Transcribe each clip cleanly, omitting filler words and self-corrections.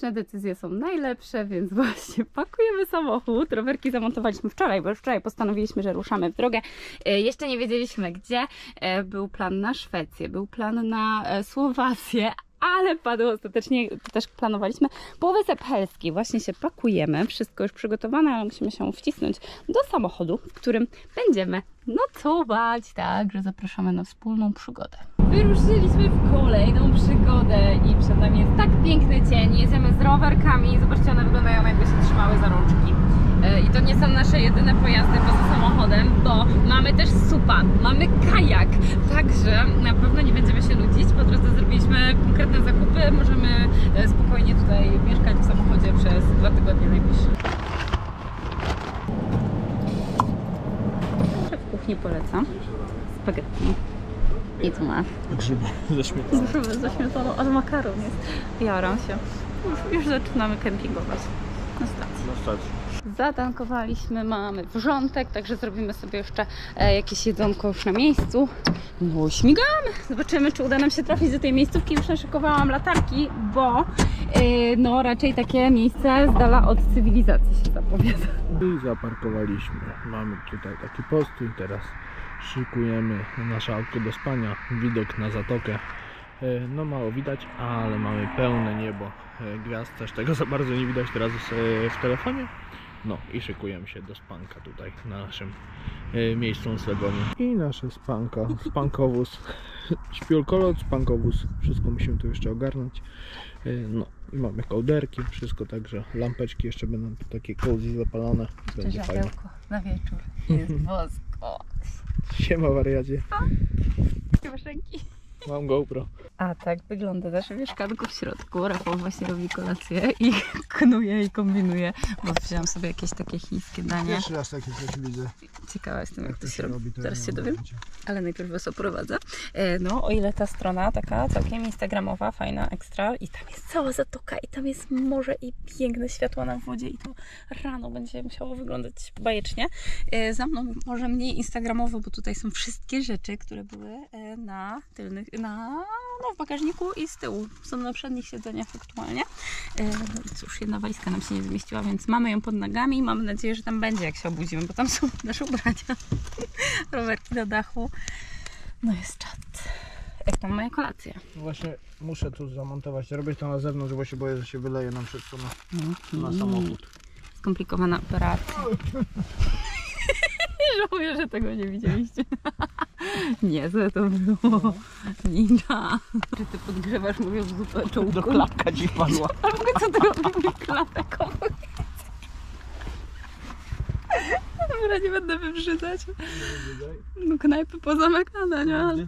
strategiczne decyzje są najlepsze, więc właśnie pakujemy samochód. Rowerki zamontowaliśmy wczoraj, bo już wczoraj postanowiliśmy, że ruszamy w drogę. Jeszcze nie wiedzieliśmy gdzie. Był plan na Szwecję, był plan na Słowację, ale padł ostatecznie, też planowaliśmy Półwysep Helski. Właśnie się pakujemy, wszystko już przygotowane, ale musimy się wcisnąć do samochodu, w którym będziemy nocować. Także zapraszamy na wspólną przygodę. Wyruszyliśmy w kolejną przygodę i przed nami jest tak piękny dzień. Jedziemy z rowerkami. Zobaczcie, one wyglądają jakby się trzymały za rączki. I to nie są nasze jedyne pojazdy poza samochodem, bo mamy też SUP-a, mamy kajak, także na pewno nie będziemy się nudzić. Po drodze zrobiliśmy konkretne zakupy, możemy spokojnie tutaj mieszkać w samochodzie przez 2 tygodnie najbliższe. W kuchni polecam spaghetti. I co ma? Grzyby ze śmietaną. Grzyby ze śmietaną, ale makaron jest. Jaram się. Już zaczynamy kempingować na stacji. Na stacji. Zatankowaliśmy, mamy wrzątek, także zrobimy sobie jeszcze jakieś jedzonko już na miejscu. No śmigamy! Zobaczymy, czy uda nam się trafić do tej miejscówki. Już naszykowałam latarki, bo no raczej takie miejsce z dala od cywilizacji się zapowiada. I zaparkowaliśmy. Mamy tutaj taki postój, teraz szykujemy nasze autko do spania. Widok na zatokę. No mało widać, ale mamy pełne niebo gwiazd. Też tego za bardzo nie widać teraz w telefonie. No i szykujemy się do spanka tutaj na naszym miejscu noclegowym. I nasze spanka, spankowóz, śpiulkolot, spankowóz, wszystko musimy tu jeszcze ogarnąć. No i mamy kołderki, wszystko, także lampeczki jeszcze będą takie cozy zapalone. Będzie fajnie. Na wieczór jest bosko. Siema wariacie. Masz ręki? Mam GoPro. A tak wygląda nasze mieszkanko w środku. Rafał właśnie robi kolację i knuje i kombinuje, bo wziąłem sobie jakieś takie chińskie danie. Pierwszy raz takie coś widzę. Ciekawa jestem, jak to się robi. Zaraz ja się dowiem, ale najpierw was oprowadzę. No, o ile ta strona taka całkiem instagramowa, fajna, ekstra i tam jest cała zatoka i tam jest morze i piękne światła na wodzie i to rano będzie musiało wyglądać bajecznie. Za mną może mniej instagramowo, bo tutaj są wszystkie rzeczy, które były na tylnych, w bagażniku i z tyłu. Są na przednich siedzeniach aktualnie. No i cóż, jedna walizka nam się nie zmieściła, więc mamy ją pod nogami i mamy nadzieję, że tam będzie, jak się obudzimy, bo tam są nasze ubrania. Rowerki na dachu. No jest czad. Jak tam moja kolacja? Właśnie muszę tu zamontować. Robię to na zewnątrz, bo się boję, że się wyleje nam wszystko na samochód. Skomplikowana operacja. Żałuję, że tego nie widzieliście. Niezłe to było. Ninja. Czy ty podgrzewasz moją zupę czołówką? Do klatka ci padła. A w ogóle co ty robisz mój klatek? Dobra, nie będę wybrzydzać. No knajpy pozamykane, nie?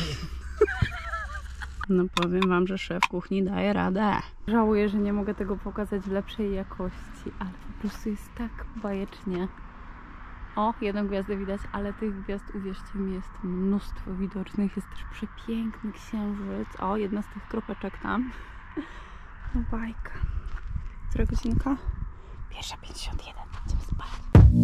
No powiem wam, że szef kuchni daje radę. Żałuję, że nie mogę tego pokazać w lepszej jakości, ale po prostu jest tak bajecznie. O, jedną gwiazdę widać, ale tych gwiazd, uwierzcie mi, jest mnóstwo widocznych. Jest też przepiękny księżyc. O, jedna z tych kropeczek tam. No bajka. Która godzinka? 1:51. Idziemy spać.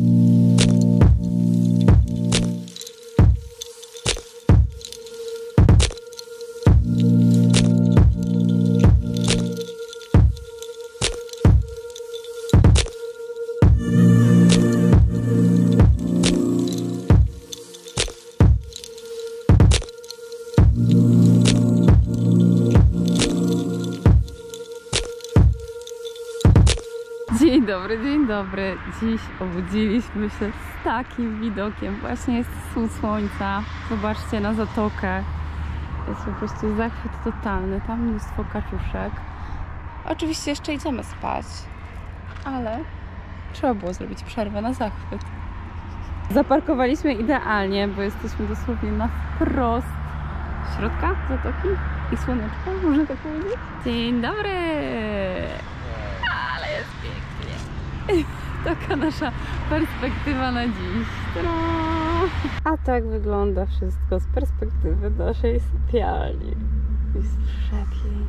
Dzień dobry, dzień dobry. Dziś obudziliśmy się z takim widokiem. Właśnie jest wschód słońca. Zobaczcie na zatokę. Jest po prostu zachwyt totalny. Tam mnóstwo kaczuszek. Oczywiście jeszcze idziemy spać, ale trzeba było zrobić przerwę na zachwyt. Zaparkowaliśmy idealnie, bo jesteśmy dosłownie na wprost środka zatoki i słoneczka, można tak powiedzieć. Dzień dobry! Ale jest pięknie. Taka nasza perspektywa na dziś. A tak wygląda wszystko z perspektywy naszej sypialni. Jest przepięknie.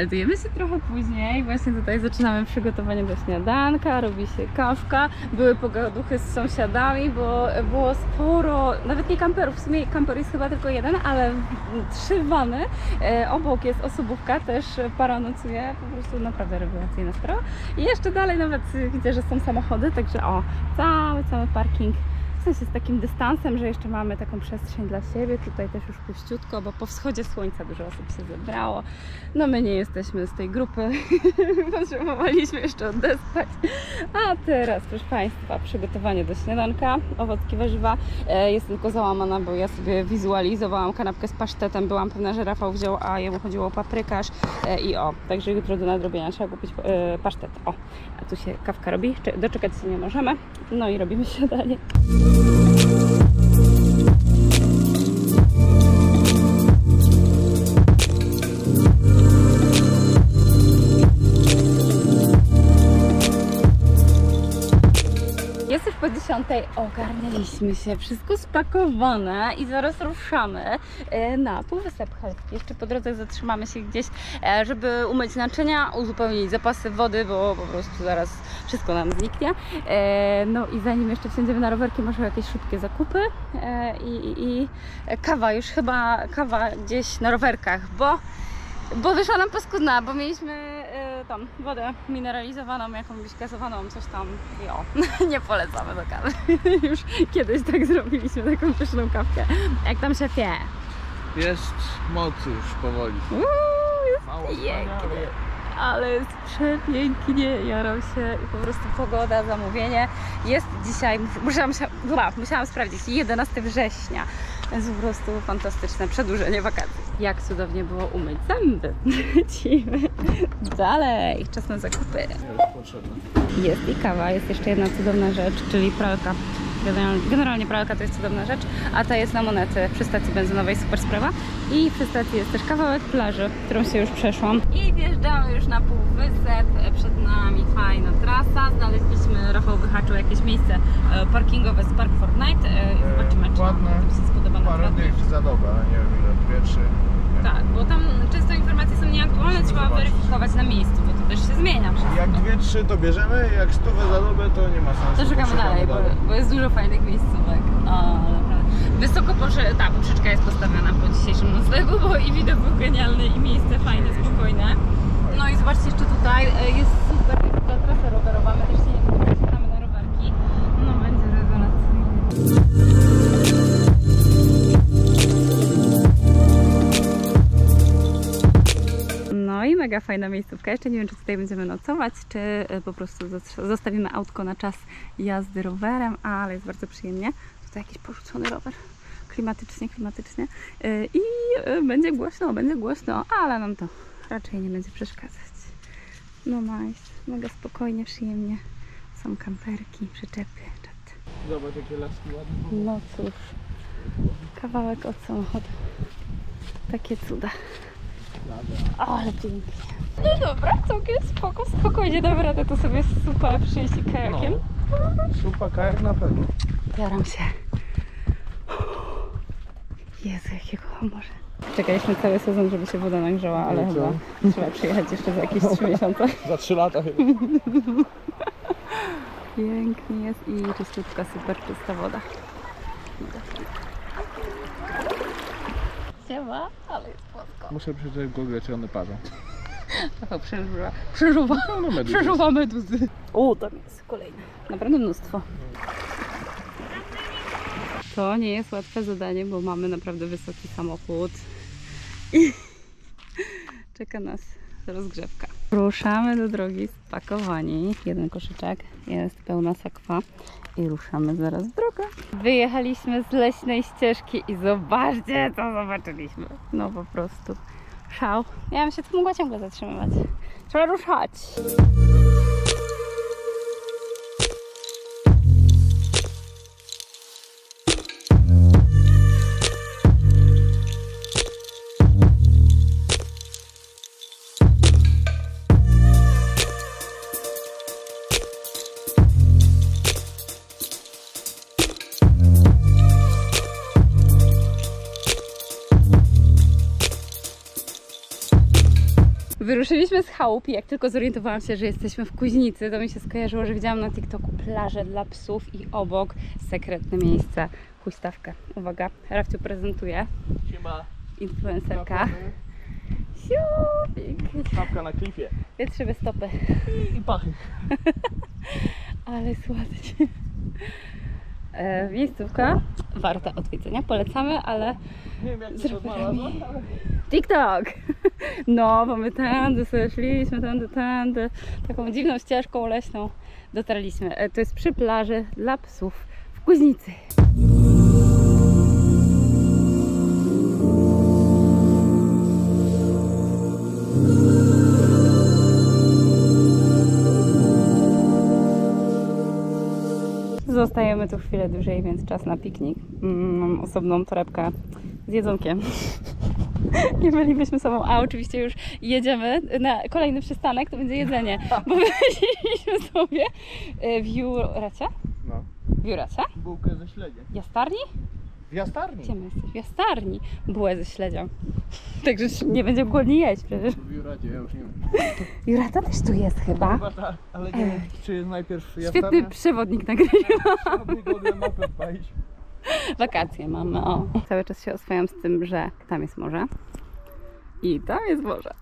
meldujemy się trochę później. Właśnie tutaj zaczynamy przygotowanie do śniadanka, robi się kawka. Były pogaduchy z sąsiadami, bo było sporo, nawet nie kamperów, w sumie kamper jest chyba tylko jeden, ale 3 wany. Obok jest osobówka, też para nocuje, po prostu naprawdę rewelacyjna sprawa. I jeszcze dalej nawet widzę, że są samochody, także o, cały parking. W sensie z takim dystansem, że jeszcze mamy taką przestrzeń dla siebie. Tutaj też już puściutko, bo po wschodzie słońca dużo osób się zebrało. No my nie jesteśmy z tej grupy. Potrzebowaliśmy jeszcze odespać. A teraz, proszę Państwa, przygotowanie do śniadanka. Owocki, warzywa. Jest tylko załamana, bo ja sobie wizualizowałam kanapkę z pasztetem. Byłam pewna, że Rafał wziął, a jemu chodziło o paprykarz. I o, także jutro do nadrobienia trzeba kupić pasztet. O, a tu się kawka robi. Doczekać się nie możemy. No i robimy śniadanie. Jest już po 10, ogarnialiśmy się, wszystko spakowane i zaraz ruszamy na Półwysep Helski. Jeszcze po drodze zatrzymamy się gdzieś, żeby umyć naczynia, uzupełnić zapasy wody, bo po prostu zaraz wszystko nam zniknie. No i zanim jeszcze wsiądziemy na rowerki, może jakieś szybkie zakupy i kawa, już chyba kawa gdzieś na rowerkach, bo wyszła nam paskudna, bo mieliśmy tam wodę mineralizowaną, jakąś gazowaną, coś tam i o, nie polecamy do kawy. Już kiedyś tak zrobiliśmy, taką pyszną kawkę. Jak tam szefie? Jest moc już powoli. Jest pięknie, ale jest przepięknie, jaram się i po prostu pogoda, zamówienie. Jest dzisiaj, musiałam sprawdzić, 11 września. Jest po prostu fantastyczne przedłużenie wakacji. Jak cudownie było umyć zęby. Lecimy dalej. Czas na zakupy. Jest i kawa, jest jeszcze jedna cudowna rzecz, czyli pralka. Generalnie pralka to jest cudowna rzecz, a ta jest na Monety przy stacji benzynowej, super sprawa. I przy stacji jest też kawałek plaży, którą się już przeszłam. I wjeżdżamy już na Półwysep, przed nami fajna trasa. Znaleźliśmy, Rafał wyhaczył jakieś miejsce parkingowe z Park Fortnite. Zobaczymy, czy nam się spodoba na parę dych za dobę, nie wiem ile, 2-3. Tak, bo tam często informacje są nieaktualne, trzeba weryfikować na miejscu, bo to też się zmienia. Jak 2-3 to bierzemy, jak 100 za dobę to nie ma sensu. To szukamy dalej, bo jest dużo fajnych miejscówek. O, naprawdę. Wysoko ta poprzeczka jest postawiona po dzisiejszym noclegu, bo i widok był genialny, i miejsce fajne, spokojne. No i zobaczcie, jeszcze tutaj jest super ta trasa rowerowa, my też się nie wyciągamy na rowerki. No będzie rewelacyjnie. No i mega fajna miejscówka. Jeszcze nie wiem, czy tutaj będziemy nocować, czy po prostu zostawimy autko na czas jazdy rowerem, ale jest bardzo przyjemnie. Tutaj jakiś porzucony rower. Klimatycznie. I będzie głośno, ale nam to raczej nie będzie przeszkadzać. No nice, mega spokojnie, przyjemnie. Są kamperki, przyczepy. Zobacz, jakie laski ładne. No cóż, kawałek od samochodu. Takie cuda. Ale pięknie. No dobra, całkiem spokojnie dam radę to sobie super przyjść kajakiem. No, super kajak na pewno. Jaram się. Jezu, jakiego morze. Czekaliśmy cały sezon, żeby się woda nagrzała, ale chyba trzeba przyjechać jeszcze za jakieś 3 miesiące. Za 3 lata chyba. Pięknie jest i czystutka, super czysta woda. Siema, ale jest płasko. Muszę przeczytać w Google, czy one parzą. Przeżuwa meduzy. O, tam jest kolejne. Naprawdę mnóstwo. To nie jest łatwe zadanie, bo mamy naprawdę wysoki samochód i czeka nas rozgrzewka. Ruszamy do drogi spakowani. Jeden koszyczek, jest pełna sakwa i ruszamy zaraz w drogę. Wyjechaliśmy z leśnej ścieżki i zobaczcie, co zobaczyliśmy. No po prostu szał. Ja bym się tu mogła ciągle zatrzymywać. Trzeba ruszać. Wyruszyliśmy z chałup i jak tylko zorientowałam się, że jesteśmy w Kuźnicy, to mi się skojarzyło, że widziałam na TikToku plażę dla psów i obok sekretne miejsce, huśtawkę. Uwaga, Rafciu prezentuje. Siema. Influencerka. Siupik. Szapka na klipie. Wietrzywe stopy. I pachy. Ale słodkie. Miejscówka warta odwiedzenia, polecamy, ale Nie wiem jak z to rowerami. znalazłem. TikTok! No, bo my tędy sobie szliśmy, tędy, taką dziwną ścieżką leśną dotarliśmy. To jest przy plaży dla psów w Kuźnicy. Zostajemy tu chwilę dłużej, więc czas na piknik. Mam osobną torebkę z jedzonkiem. Nie bylibyśmy sobą, a oczywiście już jedziemy na kolejny przystanek, to będzie jedzenie, bo wymyśliliśmy sobie w Juracie? No. W Juracie? Bułkę ze śledziem. Jastarni? W Jastarni. Gdzie my jesteśmy? W Jastarni. Bułę ze śledzią. Także nie będziemy głodni jeść przecież. W Juracie, ja już nie wiem. Jurata też tu jest chyba. Chyba tak, ale nie wiem czy jest najpierw Jastarnia. Świetny przewodnik nagrywa. Trzeba Google mapę wpalić. Wakacje mamy, o. Cały czas się oswajam z tym, że tam jest morze. I tam jest morze.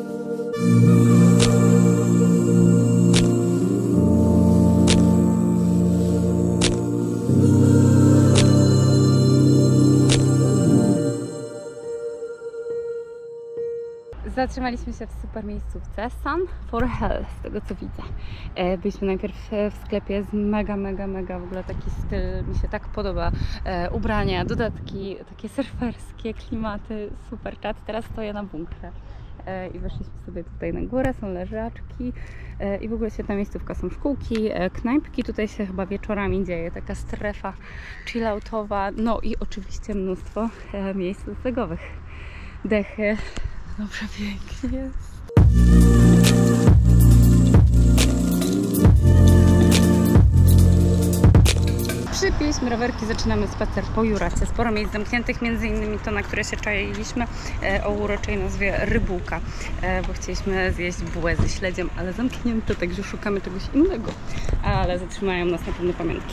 Zatrzymaliśmy się w super miejscówce Sun for Hell, z tego co widzę. Byliśmy najpierw w sklepie z mega w ogóle taki styl, mi się tak podoba. Ubrania, dodatki, takie surferskie klimaty, super czat. Teraz stoję na bunkrze i weszliśmy sobie tutaj na górę, są leżaczki i w ogóle świetna miejscówka, są szkółki, knajpki, tutaj się chyba wieczorami dzieje, taka strefa chilloutowa, no i oczywiście mnóstwo miejsc noclegowych. Dechy. No przepięknie jest. Przypiliśmy rowerki, zaczynamy spacer po Juracie. Sporo miejsc zamkniętych, między innymi to, na które się czailiśmy, o uroczej nazwie Rybułka, bo chcieliśmy zjeść bułę ze śledziem, ale zamknięte, także szukamy czegoś innego. Ale zatrzymają nas na pewno pamiątki.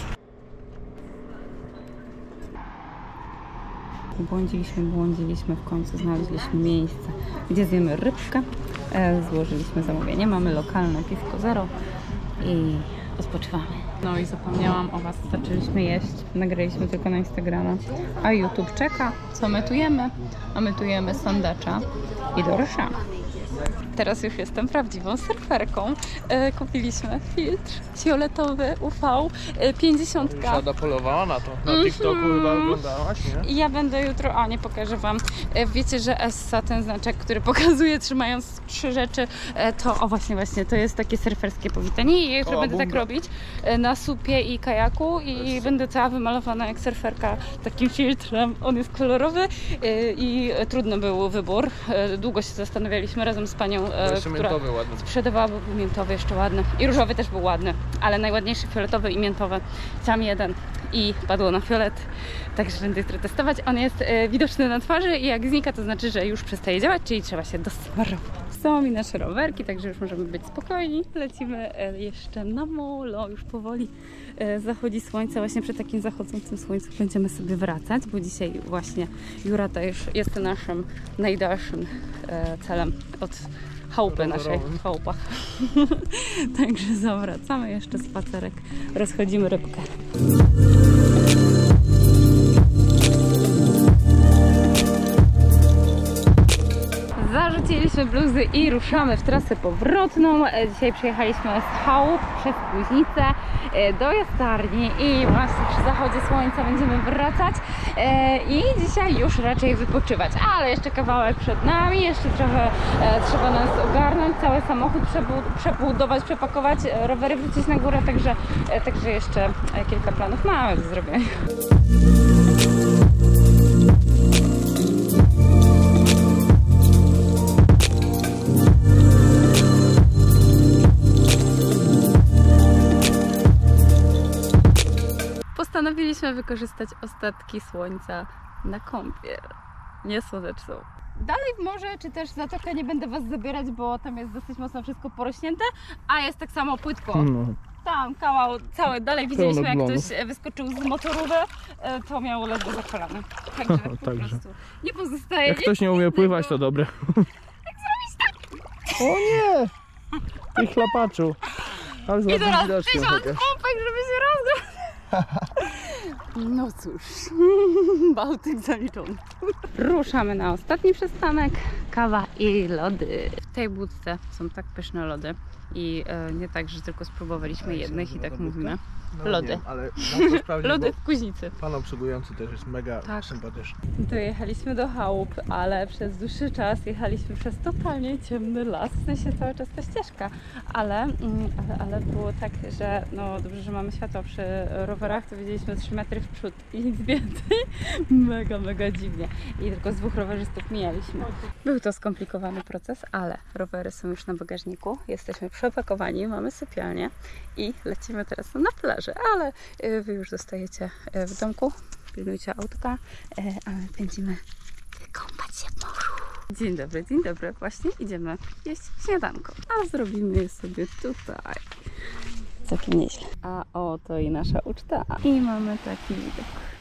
Błądziliśmy, w końcu znaleźliśmy miejsce, gdzie zjemy rybkę. Złożyliśmy zamówienie, mamy lokalne piwko zero i odpoczywamy. No i zapomniałam o Was, zaczęliśmy jeść, nagraliśmy tylko na Instagrama, a YouTube czeka, co my tu jemy, a my tu jemy sandacza i doryszamy. Teraz już jestem prawdziwą surferką. Kupiliśmy filtr fioletowy UV 50. Szada polowała na to. Na TikToku chyba oglądałaś, nie? I ja będę jutro, nie pokażę Wam. Wiecie, że Essa, ten znaczek, który pokazuje, trzymając 3 rzeczy, to właśnie, to jest takie surferskie powitanie. I jutro będę tak robić na supie i kajaku i będę cała wymalowana jak surferka takim filtrem. On jest kolorowy i trudny był wybór. Długo się zastanawialiśmy razem z panią, która sprzedawała, bo był miętowy jeszcze ładny. I różowy też był ładny, ale najładniejszy fioletowy i miętowy. Sam jeden i padło na fiolet, także będę jutro testować. On jest widoczny na twarzy i jak znika, to znaczy, że już przestaje działać, czyli trzeba się dosmarować. Są mi nasze rowerki, także już możemy być spokojni. Lecimy jeszcze na molo, już powoli zachodzi słońce. Właśnie przy takim zachodzącym słońcu będziemy sobie wracać, bo dzisiaj właśnie Jurata już jest naszym najdalszym celem od chałupy naszej w chałupach. Także zawracamy, jeszcze spacerek, rozchodzimy rybkę. Zarzuciliśmy bluzy i ruszamy w trasę powrotną. Dzisiaj przyjechaliśmy z chałup przez Kuźnicę do Jastarni i właśnie przy zachodzie słońca będziemy wracać i dzisiaj już raczej wypoczywać, ale jeszcze kawałek przed nami, jeszcze trochę trzeba nas ogarnąć, cały samochód przebudować, przepakować, rowery wrócić na górę, także jeszcze kilka planów mamy do zrobienia. Postanowiliśmy wykorzystać ostatki słońca na kąpiel. Nie słoneczną. Dalej w morze, czy też zatokę nie będę Was zabierać, bo tam jest dosyć mocno wszystko porośnięte, a jest tak samo płytko. No. Tam kawał cały, dalej widzieliśmy jak glonów. ktoś wyskoczył z motorówki, to miało ledwo za kolana. Także po Także. prostu nie pozostaje Jak nic ktoś nie umie innego. pływać, to dobre. O nie! Ty chlapaczu. Ale I teraz widoczkiem 1000 chociaż. pompek, żeby się rozgrać. No cóż, Bałtyk zaliczony. Ruszamy na ostatni przystanek. Kawa i lody. W tej budce są tak pyszne lody. I nie tak, że tylko spróbowaliśmy jednych i tak mówimy. No, Lody. Wiem, ale warto sprawdzić, Lody bo w Kuźnicy. pan obsługujący też jest mega Tak. sympatyczny. Dojechaliśmy do chałup, ale przez dłuższy czas jechaliśmy przez totalnie ciemny las. W sensie cały czas ta ścieżka, ale było tak, że no dobrze, że mamy światło przy rowerach, to widzieliśmy 3 metry w przód i nic więcej. Mega dziwnie. I tylko z 2 rowerzystów mijaliśmy. Był to skomplikowany proces, ale rowery są już na bagażniku. Jesteśmy przepakowani, mamy sypialnię i lecimy teraz na plażę, ale Wy już zostajecie w domku. Pilnujcie autka, a my będziemy kąpać się w morzu. Dzień dobry, właśnie idziemy jeść śniadanko, a zrobimy je sobie tutaj. Całkiem nieźle. A oto i nasza uczta. I mamy taki widok.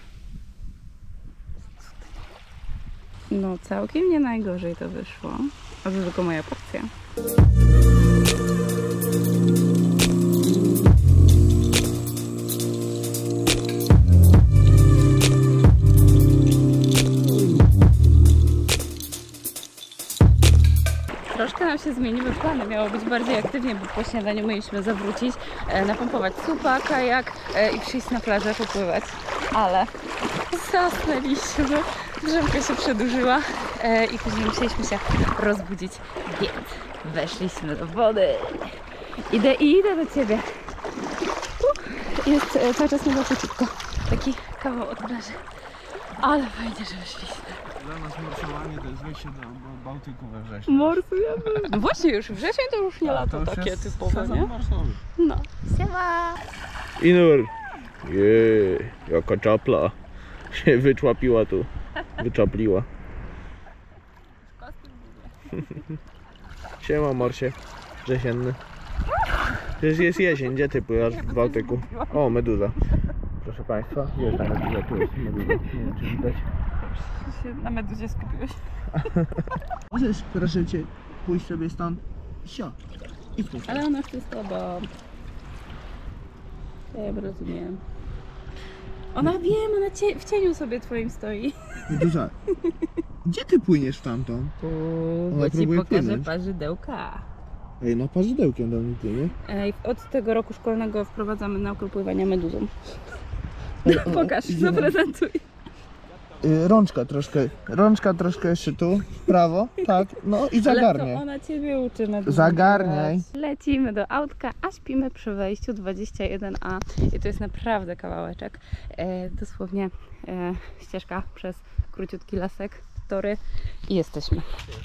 No całkiem nie najgorzej to wyszło. A to tylko moja porcja. Troszkę nam się zmieniły plany, miało być bardziej aktywnie, bo po śniadaniu mieliśmy zawrócić, napompować supa, kajak i przyjść na plażę popływać, ale zasnęliśmy, drzemka się przedłużyła i później musieliśmy się rozbudzić, więc weszliśmy do wody. Idę do Ciebie. Jest cały czas niebo króciutko, taki kawał od plaży, ale fajnie, że wyszliśmy. Dla nas morsowanie to jest wejście do Bałtyku we wrześniu. Morsujemy. No właśnie już wrzesień to już nie lato takie typowe, nie? No. Siema! Inur! Jej, jaka czapla się wyczłapiła tu. Wyczapliła. Siema morsie, wrzesienny. Przecież jest jesień, gdzie ty pływasz w Bałtyku? O, meduza. Proszę Państwa, jest ta meduza, tu jest meduza. Nie wiem, czy widać. Się na meduzie skupiłeś. Możesz, proszę Cię, pójść sobie stąd. Sio. I tu. Ale ona chce z tobą. Ja rozumiem. Ona wiem, ona w cieniu sobie twoim stoi. Meduza, gdzie ty płyniesz w tamtą? Bo ci próbuje pokażę płynąć. parzydełka. Ej, no parzydełkiem do mnie płynie. Od tego roku szkolnego wprowadzamy naukę pływania meduzą. O, Pokaż, idziemy. zaprezentuj. Rączka troszkę jeszcze tu, w prawo, tak, no i Ale zagarniaj. to ona ciebie uczy meduzą. Zagarniaj. Lecimy do autka, a śpimy przy wejściu 21A. I to jest naprawdę kawałeczek. Dosłownie ścieżka przez króciutki lasek, tory i jesteśmy.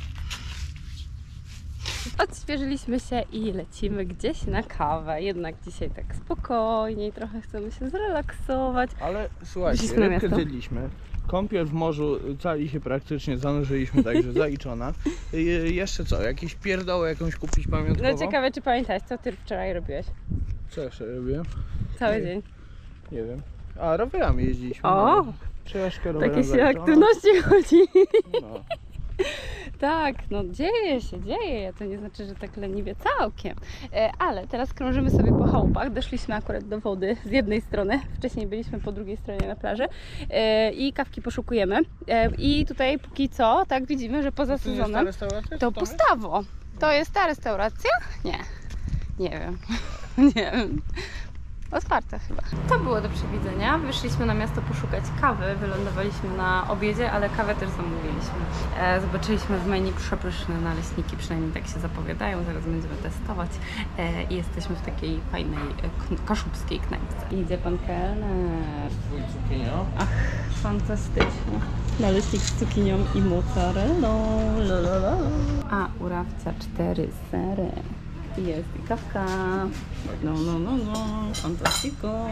Odświeżyliśmy się i lecimy gdzieś na kawę. Jednak dzisiaj tak spokojniej, trochę chcemy się zrelaksować. Ale słuchajcie, Wyszliśmy na rybkę miasto. zjedliśmy. Kąpiel w morzu, cali się praktycznie zanurzyliśmy, także zaliczona. Jeszcze co, jakieś pierdoły jakąś kupić pamiątkowo? No ciekawe, czy pamiętasz, co ty wczoraj robiłeś? Co jeszcze robiłem? Cały Nie. dzień. Nie wiem. A, rowerami jeździliśmy. O! No. Przejażdżkę rowerem Takie się zaliczona. aktywności chodzi. No. Tak, no dzieje, to nie znaczy, że tak leniwie całkiem. Ale teraz krążymy sobie po chałupach, doszliśmy akurat do wody z jednej strony, wcześniej byliśmy po drugiej stronie na plaży i kawki poszukujemy. I tutaj póki co, tak widzimy, że poza To nie jest ta sezonem restauracja, to czy pustawo. To jest ta restauracja? Nie. Nie wiem. Nie wiem. Otwarte chyba. To było do przewidzenia. Wyszliśmy na miasto poszukać kawy. Wylądowaliśmy na obiedzie, ale kawę też zamówiliśmy. Zobaczyliśmy w menu przepyszne naleśniki, przynajmniej tak się zapowiadają. Zaraz będziemy testować. I jesteśmy w takiej fajnej kaszubskiej knajpce. Idzie pan kelner. Twój cukinio. Ach, fantastycznie. Naleśnik z cukinią i mozzarellą. A u Rawca 4 sery. Jest i kawka. No, fantastyko.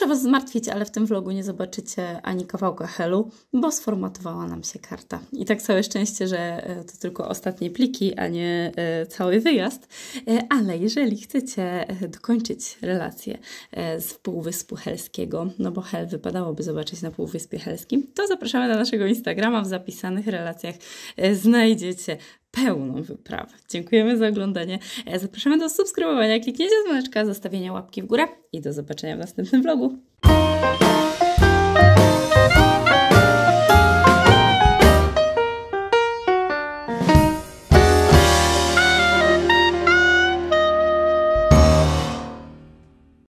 Was zmartwić, ale w tym vlogu nie zobaczycie ani kawałka helu, bo sformatowała nam się karta. I tak całe szczęście, że to tylko ostatnie pliki, a nie cały wyjazd. Ale jeżeli chcecie dokończyć relację z Półwyspu Helskiego, no bo hel wypadałoby zobaczyć na Półwyspie Helskim, to zapraszamy na naszego Instagrama. W zapisanych relacjach znajdziecie pełną wyprawę. Dziękujemy za oglądanie. Zapraszamy do subskrybowania, kliknięcia dzwoneczka, zostawienia łapki w górę i do zobaczenia w następnym vlogu.